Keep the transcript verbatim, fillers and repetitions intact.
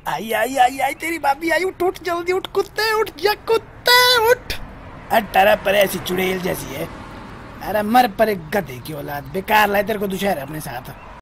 आई आई आई आई तेरी भाभी आई। उठ उठ जल्दी उठ कुत्ते, उठ जा कुत्ते उठ। अट्ठारह पर ऐसी चुड़ैल जैसी है। अरे मर पर एक गधे की औलाद, बेकार लाए तेरे को दुशहर अपने साथ।